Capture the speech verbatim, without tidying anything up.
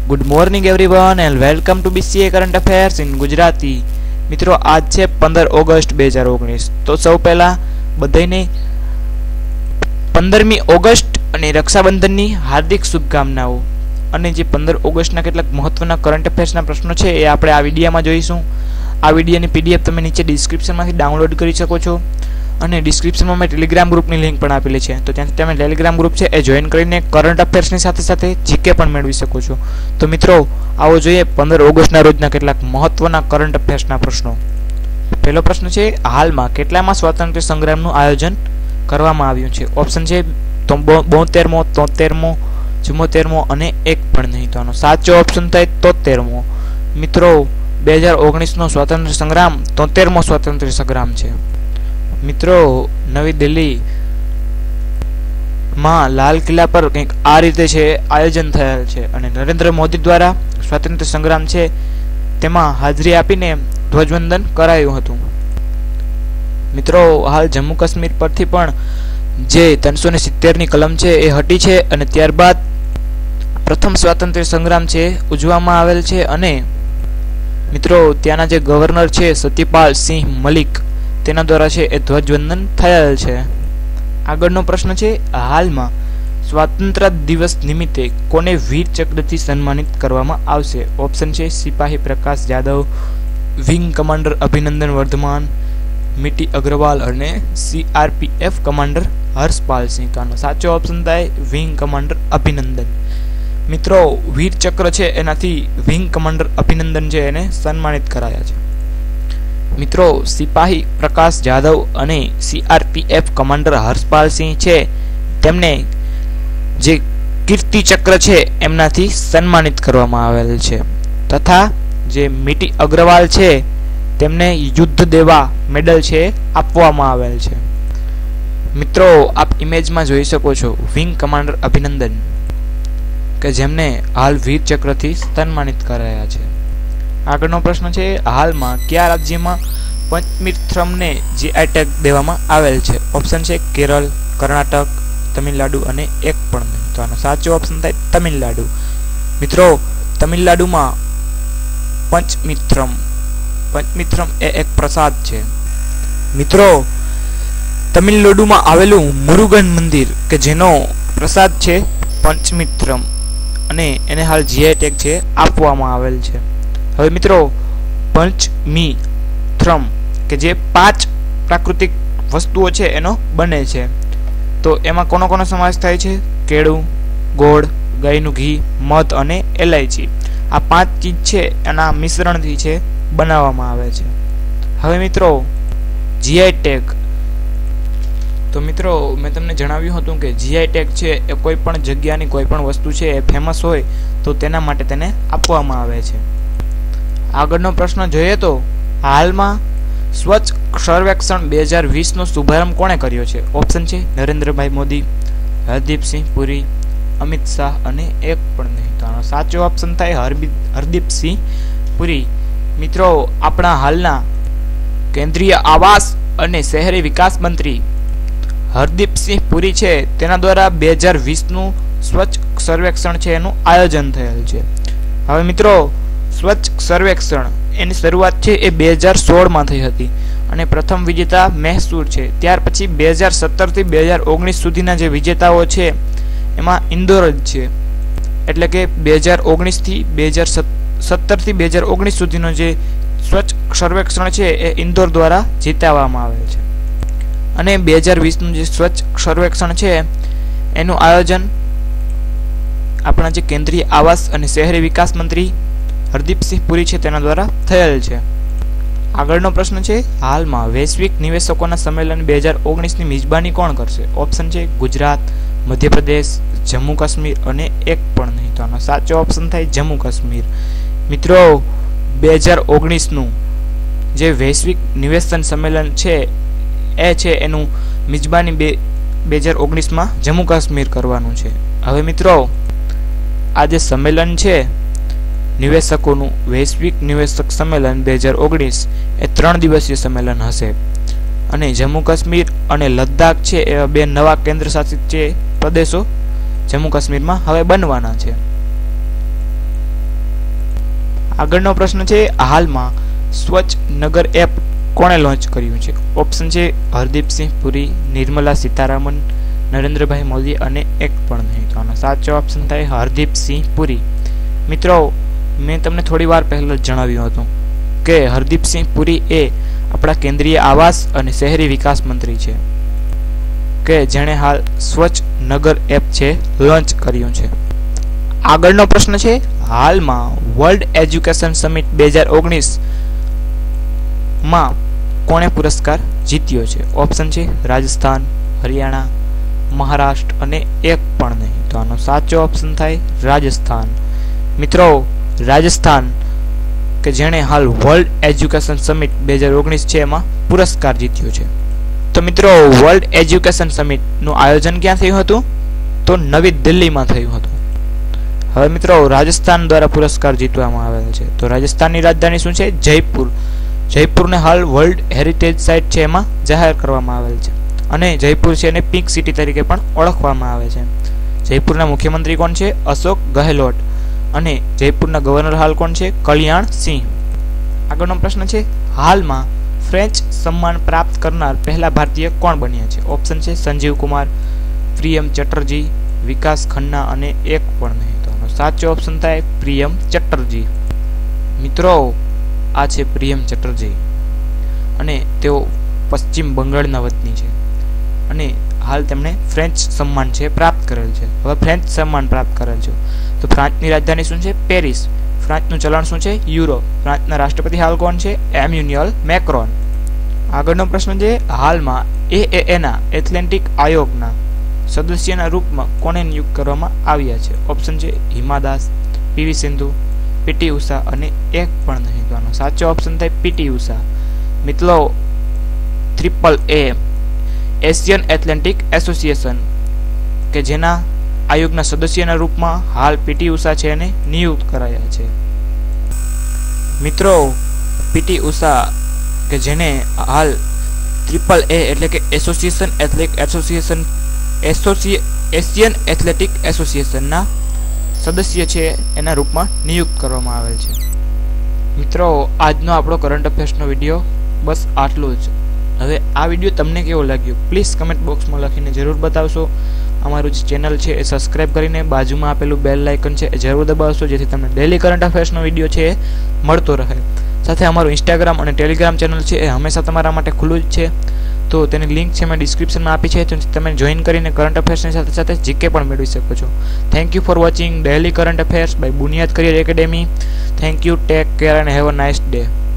Good morning everyone and welcome to BCA current affairs in Gujarati. मित्रों आज है पंदर August दो हज़ार उन्नीस। तो सौ पहला बधाईने पंदरमी ऑगस्ट અને રક્ષાબંધનની હાર્દિક શુભકામનાઓ। અને જે पंदर ઓગસ્ટના કેટલાક મહત્વના કરંટ અફેર્સના પ્રશ્નો છે એ આપણે આ વિડિયોમાં જોઈશું। આ વિડિયોની પીડીએફ તમે નીચે ડિસ્ક્રિપ્શનમાંથી ડાઉનલોડ કરી શકો છો અને ડિસ્ક્રિપ્શનમાં મેં ટેલિગ્રામ ગ્રુપની લિંક પણ આપેલી છે, તો ત્યાંથી તમે ટેલિગ્રામ ગ્રુપ છે એ જોઈન કરીને કરંટ અફેર્સની સાથે સાથે જીકે પણ મેળવી શકો છો। તો મિત્રો આવો જોઈએ पंदर ઓગસ્ટના રોજના કેટલાક મહત્વના કરંટ અફેર્સના પ્રશ્નો। પહેલો પ્રશ્ન છે, હાલમાં કેટલામાં સ્વાતંત્ર્ય સંગ્રામનું આયોજન કરવામાં આવ્યું છે? ઓપ્શન છે બોતેરમો, તોતેરમો, ચુમ્મોતેરમો અને એક પણ નહીં। તો આનો સાચો ઓપ્શન થાય તોતેરમો। મિત્રો બે હજાર ઓગણીસ નો સ્વાતંત્ર્ય સંગ્રામ તોતેરમો સ્વાતંત્ર્ય સંગ્રામ છે। મિત્રો નવી દિલ્હી માં લાલ કિલ્લા પર કંઈક આ રીતે છે આયોજન થયેલ છે અને નરેન્દ્ર મોદી દ્વારા સ્વાતંત્ર્ય સંગ્રામ છે તેમાં હાજરી આપીને ધ્વજવંદન કરાયું હતું। મિત્રો હાલ જમ્મુ કાશ્મીર પરથી પણ જે ત્રણસો ને સિત્તેર ની કલમ છે એ હટી છે અને ત્યારબાદ પ્રથમ સ્વાતંત્ર્ય સંગ્રામ છે ઉજવવામાં આવેલ છે અને મિત્રો ત્યાંના જે ગવર્નર છે સત્યપાલ સિંહ મલિક તેના દ્વારા છે એ ધ્વજવંદન થયેલ છે। આગળનો પ્રશ્ન છે, હાલમાં સ્વાતંત્ર્ય દિવસ નિમિત્તે કોને વીર ચક્રથી સન્માનિત કરવામાં આવશે? ઓપ્શન છે સિપાહી પ્રકાશ જાદવ, વિંગ કમાન્ડર અભિનંદન વર્ધમાન, મિટી અગ્રવાલ અને સીઆરપીએફ કમાન્ડર હર્ષપાલ સિંહ। તો આનો સાચો ઓપ્શન થાય વિંગ કમાન્ડર અભિનંદન। મિત્રો વીર ચક્ર છે એનાથી વિંગ કમાન્ડર અભિનંદન છે એને સન્માનિત કરાયા છે। મિત્રો સિપાહી પ્રકાશ જાદવ અને સીઆરપીએફ કમાન્ડર હર્ષપાલ સિંહ છે તેમને જે કીર્તિ ચક્ર છે એમનાથી સન્માનિત કરવામાં આવેલ છે તથા જે મિટી અગ્રવાલ છે તેમને યુદ્ધ દેવા મેડલ છે આપવામાં આવેલ છે। મિત્રો આપ ઇમેજમાં જોઈ શકો છો વિંગ કમાન્ડર અભિનંદન કે જેમને હાલ વીર ચક્રથી સન્માનિત કરાયા છે। આગળનો પ્રશ્ન છે, હાલમાં કયા રાજ્યમાં પંચમીર્થમને જીઆઈ ટેગ દેવામાં આવેલ છે? ઓપ્શન છે કેરળ, કર્ણાટક, તમિલનાડુ અને એક પણ નહીં। તો આનો સાચો ઓપ્શન થાય તમિલનાડુ। મિત્રો તમિલનાડુમાં પંચમીર્થમ પંચમીર્થમ એ એક પ્રસાદ છે। મિત્રો તમિલનાડુમાં આવેલું મુરુગન મંદિર કે જેનો પ્રસાદ છે પંચમીર્થમ અને એને હાલ જીઆઈ ટેગ છે આપવામાં આવેલ છે। હવે મિત્રો પંચમીર્થમ કે જે પાંચ પ્રાકૃતિક વસ્તુઓ છે એનો બને છે, તો એમાં કોનો કોનો સમાવેશ થાય છે? કેળું, ગોળ, ગાયનું ઘી, મધ અને એલાયચી। આ પાંચ ચીજ છે એના મિશ્રણથી છે બનાવવામાં આવે છે। હવે મિત્રો જીઆઈ ટેગ, તો મિત્રો મેં તમને જણાવ્યું હતું કે જીઆઈ ટેગ છે એ કોઈ પણ જગ્યાની કોઈ પણ વસ્તુ છે એ ફેમસ હોય તો તેના માટે તેને આપવામાં આવે છે। આગળનો પ્રશ્ન જોઈએ તો હાલમાં સ્વચ્છ સર્વેક્ષણ બે હજાર વીસ નો શુભારંભ કોણે કર્યો છે? ઓપ્શન છે નરેન્દ્રભાઈ મોદી, હરદીપસિંહ પુરી, અમિત શાહ અને એક પણ નહીં। તો આનો સાચો ઓપ્શન થાય હરદીપસિંહ પુરી। મિત્રો આપણા હાલના કેન્દ્રીય આવાસ અને શહેરી વિકાસ મંત્રી હરદીપસિંહ પુરી છે તેના દ્વારા બે હજાર વીસ નું સ્વચ્છ સર્વેક્ષણ છે એનું આયોજન થયેલ છે। હવે મિત્રો સ્વચ્છ સર્વેક્ષણ એની શરૂઆત છે એ બે હજાર સોળ માં થઈ હતી અને પ્રથમ વિજેતા મૈસૂર છે। ત્યાર પછી બે હજાર સત્તર થી બે હજાર ઓગણીસ સુધીના જે વિજેતાઓ છે એમાં ઇન્દોર જ છે, એટલે કે બે હજાર ઓગણીસ થી બે હજાર સત્તર થી બે હજાર ઓગણીસ સુધીનો જે સ્વચ્છ સર્વેક્ષણ છે એ ઇન્દોર દ્વારા જીતાવવામાં આવે છે અને બે હજાર વીસ નું જે સ્વચ્છ સર્વેક્ષણ છે એનું આયોજન આપણા જે કેન્દ્રીય આવાસ અને શહેરી વિકાસ મંત્રી હરદીપસિંહ પુરી છે તેના દ્વારા થયેલ છે। આગળનો પ્રશ્ન છે, હાલમાં વૈશ્વિક નિવેશકોના સંમેલન બે હજાર ઓગણીસ ની મિજબાની કોણ કરશે? ઓપ્શન છે ગુજરાત, મધ્યપ્રદેશ, જમ્મુ કાશ્મીર અને એક પણ નહીં। તો આનો સાચો ઓપ્શન થાય જમ્મુ કાશ્મીર। મિત્રો બે હજાર ઓગણીસ નું જે વૈશ્વિક નિવેશન સંમેલન છે એ છે એનું મિજબાની બે બે હજાર ઓગણીસ માં જમ્મુ કાશ્મીર કરવાનું છે। હવે મિત્રો આ જે સંમેલન છે નિવેશકોનું વૈશ્વિક નિવેશક સંમેલન બે હજાર ઓગણીસ એ ત્રણ દિવસીય સંમેલન હશે અને જમ્મુ કાશ્મીર અને લદ્દાખ છે એ બે નવા કેન્દ્ર શાસિત છે પ્રદેશો જમ્મુ કાશ્મીરમાં હવે બનવાના છે। આગળનો પ્રશ્ન છે, હાલમાં સ્વચ્છ નગર એપ કોણે લોન્ચ કર્યું છે? ઓપ્શન છે હરદીપસિંહ પુરી, નિર્મલા સીતારામન, નરેન્દ્રભાઈ મોદી અને એક પણ નહીં. તો આનો સાચો ઓપ્શન થાય હરદીપસિંહ પુરી. મિત્રો, મેં તમને થોડી વાર પહેલા જ જણાવ્યું હતું કે હરદીપસિંહ પુરી એ આપણા કેન્દ્રીય આવાસ અને શહેરી વિકાસ મંત્રી છે કે જેણે હાલ સ્વચ્છ નગર એપ છે લોન્ચ કર્યું છે. આગળનો પ્રશ્ન છે, હાલમાં વર્લ્ડ એજ્યુકેશન સમિટ બે હજાર ઓગણીસ માં કોણે પુરસ્કાર જીત્યો છે? ઓપ્શન છે રાજસ્થાન, હરિયાણા, મહારાષ્ટ્ર અને એક પણ નહીં. તો આનો સાચો ઓપ્શન થાય રાજસ્થાન. મિત્રો, રાજસ્થાન કે જેણે હાલ વર્લ્ડ એજ્યુકેશન સમિટ બે હજાર ઓગણીસ છે એમાં પુરસ્કાર જીત્યો છે. તો મિત્રો, વર્લ્ડ એજ્યુકેશન સમિટનું આયોજન ક્યાં થયું હતું? તો નવી દિલ્હીમાં થયું હતું. હવે મિત્રો, રાજસ્થાન દ્વારા પુરસ્કાર જીતવામાં આવેલ છે. તો રાજસ્થાનની રાજધાની શું છે? જયપુર. જયપુરને હાલ વર્લ્ડ હેરિટેજ સાઇટ છે એમાં જાહેર કરવામાં આવેલ છે અને જયપુર છે એને પિંક સિટી તરીકે પણ ઓળખવામાં આવે છે. જયપુરના મુખ્યમંત્રી કોણ છે? અશોક ગહેલોટ. અને જયપુરના ગવર્નર હાલ કોણ છે? કલ્યાણ સિંહ. આગળનો પ્રશ્ન છે, હાલમાં ફ્રેન્ચ સન્માન પ્રાપ્ત કરનાર પહેલા ભારતીય કોણ બન્યા છે? ઓપ્શન છે સંજીવ કુમાર, પ્રિયમ ચેટર્જી, વિકાસ ખન્ના અને એક પણ નહીં. તો આનો સાચો ઓપ્શન થાય પ્રિયમ ચેટર્જી. મિત્રો, આ છે પ્રિયમ ચેટર્જી અને તેઓ પશ્ચિમ બંગાળના વતની છે અને હાલ તેમણે ફ્રેન્ચ સન્માન છે પ્રાપ્ત કરેલ છે. હવે ફ્રેન્ચ સન્માન પ્રાપ્ત કરેલ છે તો ફ્રાન્સની રાજધાની શું છે? પેરિસ. ફ્રાન્સનું ચલણ શું છે? યુરો. ફ્રાન્સના રાષ્ટ્રપતિ હાલ કોણ છે? Emmanuel Macron. આગળનો પ્રશ્ન છે, હાલમાં એએએના એથ્લેટિક આયોગના સદસ્યના રૂપમાં કોને નિયુક્ત કરવામાં આવ્યા છે? ઓપ્શન છે હિમા દાસ, પીવી સિંધુ, પીટી ઉષા અને એક પણ નહીં. તો આનો સાચો ઓપ્શન થાય પીટી ઉષા. મિત્રો, triple A Asian athletic association કે જેના આયોગના સદસ્યના રૂપમાં હાલ પીટી ઉષા છે એને નિયુક્ત કરાયા છે. મિત્રો, પીટી ઉષા કે જેને હાલ ટ્રિપલ એ એટલે કે association athletic association association Asian athletic એસોસિએશનના સદસ્ય છે એના રૂપમાં નિયુક્ત કરવામાં આવેલ છે. મિત્રો, આજનો આપણો કરંટ અફેર્સનો વિડીયો બસ આટલું જ. હવે આ વિડીયો તમને કેવો લાગ્યો પ્લીઝ કમેન્ટ બોક્સમાં લખીને જરૂર બતાવશો. અમારું જે ચેનલ છે એ સબસ્ક્રાઇબ કરીને બાજુમાં આપેલું બેલ આઇકન છે એ જરૂર દબાવશો જેથી તમને ડેલી કરંટ અફેર્સનો વિડીયો છે એ મળતો રહે. સાથે અમારું ઇન્સ્ટાગ્રામ અને ટેલિગ્રામ ચેનલ છે એ હંમેશા તમારા માટે ખુલ્લું જ છે. તો તેની લિંક છે મેં ડિસ્ક્રિપ્શનમાં આપી છે, તો તમે જોઈન કરીને કરંટ અફેર્સની સાથે સાથે જીકે પણ મેળવી શકો છો. Thank you for watching daily current affairs by Buniyad career academy. Thank you, take care and have a nice day.